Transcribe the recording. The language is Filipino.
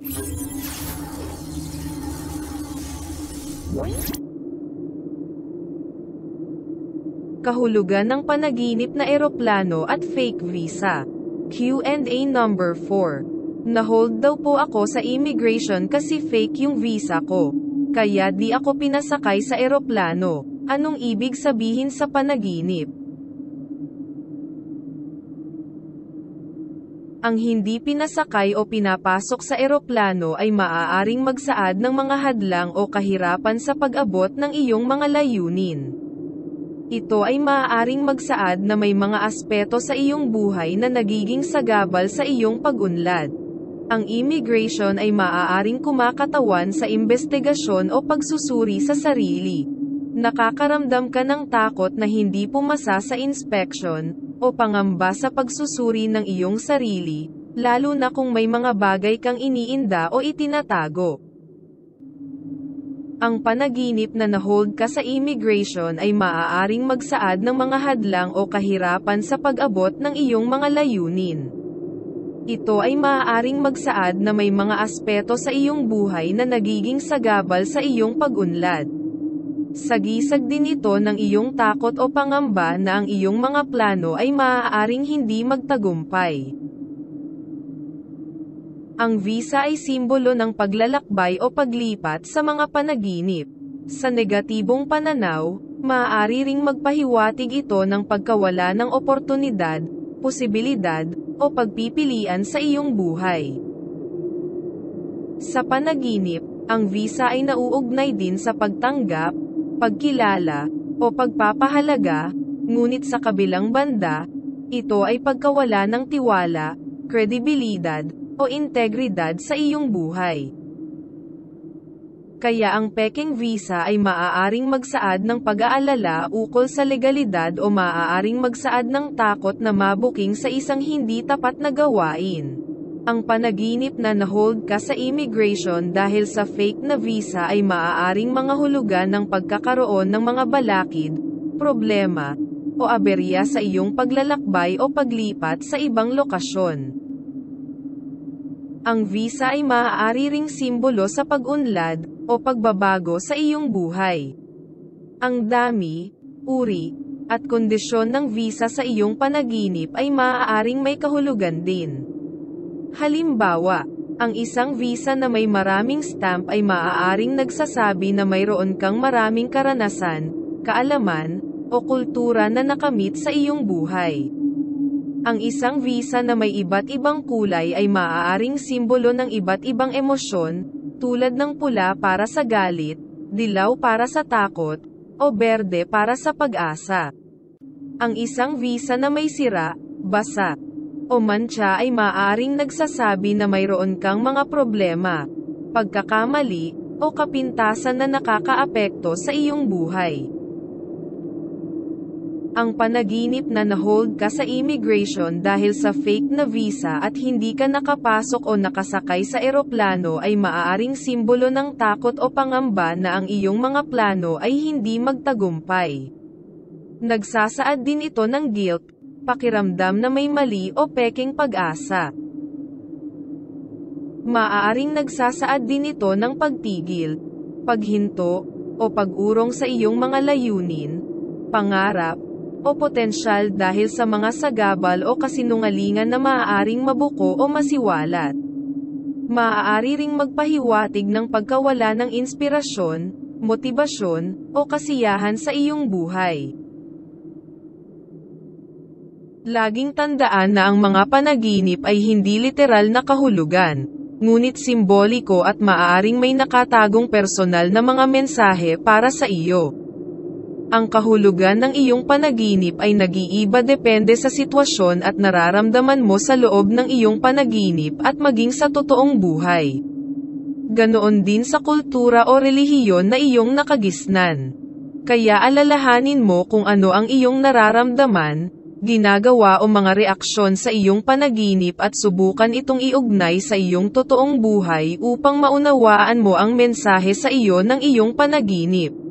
Kahulugan ng panaginip na eroplano at fake visa. Q&A number 4. Na-hold daw po ako sa immigration kasi fake yung visa ko. Kaya di ako pinasakay sa eroplano. Anong ibig sabihin sa panaginip? Ang hindi pinasakay o pinapasok sa eroplano ay maaaring magsaad ng mga hadlang o kahirapan sa pag-abot ng iyong mga layunin. Ito ay maaaring magsaad na may mga aspeto sa iyong buhay na nagiging sagabal sa iyong pag-unlad. Ang immigration ay maaaring kumakatawan sa imbestigasyon o pagsusuri sa sarili. Nakakaramdam ka ng takot na hindi pumasa sa inspection, o pangamba sa pagsusuri ng iyong sarili, lalo na kung may mga bagay kang iniinda o itinatago. Ang panaginip na na-hold ka sa immigration ay maaaring magsaad ng mga hadlang o kahirapan sa pag-abot ng iyong mga layunin. Ito ay maaaring magsaad na may mga aspeto sa iyong buhay na nagiging sagabal sa iyong pag-unlad. Sagisag din ito ng iyong takot o pangamba na ang iyong mga plano ay maaaring hindi magtagumpay. Ang visa ay simbolo ng paglalakbay o paglipat sa mga panaginip. Sa negatibong pananaw, maaari ring magpahiwatig ito ng pagkawala ng oportunidad, posibilidad, o pagpipilian sa iyong buhay. Sa panaginip, ang visa ay nauugnay din sa pagtanggap, pagkilala, o pagpapahalaga, ngunit sa kabilang banda, ito ay pagkawala ng tiwala, kredibilidad, o integridad sa iyong buhay. Kaya ang peking visa ay maaaring magsaad ng pag-aalala ukol sa legalidad o maaaring magsaad ng takot na mabuking sa isang hindi tapat na gawain. Ang panaginip na na-hold ka sa immigration dahil sa fake na visa ay maaaring mga hulugan ng pagkakaroon ng mga balakid, problema, o aberya sa iyong paglalakbay o paglipat sa ibang lokasyon. Ang visa ay maaari ring simbolo sa pag-unlad, o pagbabago sa iyong buhay. Ang dami, uri, at kondisyon ng visa sa iyong panaginip ay maaaring may kahulugan din. Halimbawa, ang isang visa na may maraming stamp ay maaaring nagsasabi na mayroon kang maraming karanasan, kaalaman, o kultura na nakamit sa iyong buhay. Ang isang visa na may iba't ibang kulay ay maaaring simbolo ng iba't ibang emosyon, tulad ng pula para sa galit, dilaw para sa takot, o berde para sa pag-asa. Ang isang visa na may sira, basa, o mantsa ay maaaring nagsasabi na mayroon kang mga problema, pagkakamali, o kapintasan na nakakaapekto sa iyong buhay. Ang panaginip na na-hold ka sa immigration dahil sa fake na visa at hindi ka nakapasok o nakasakay sa eroplano ay maaaring simbolo ng takot o pangamba na ang iyong mga plano ay hindi magtagumpay. Nagsasaad din ito ng guilt, pakiramdam na may mali o pekeng pag-asa. Maaaring nagsasaad din ito ng pagtigil, paghinto, o pag-urong sa iyong mga layunin, pangarap, o potensyal dahil sa mga sagabal o kasinungalingan na maaaring mabuko o masiwalat. Maaari ring magpahiwatig ng pagkawala ng inspirasyon, motibasyon, o kasiyahan sa iyong buhay. Laging tandaan na ang mga panaginip ay hindi literal na kahulugan, ngunit simboliko at maaaring may nakatagong personal na mga mensahe para sa iyo. Ang kahulugan ng iyong panaginip ay nag-iiba depende sa sitwasyon at nararamdaman mo sa loob ng iyong panaginip at maging sa totoong buhay. Ganoon din sa kultura o relihiyon na iyong nakagisnan. Kaya alalahanin mo kung ano ang iyong nararamdaman, ginagawa o mga reaksyon sa iyong panaginip at subukan itong iugnay sa iyong totoong buhay upang maunawaan mo ang mensahe sa iyo ng iyong panaginip.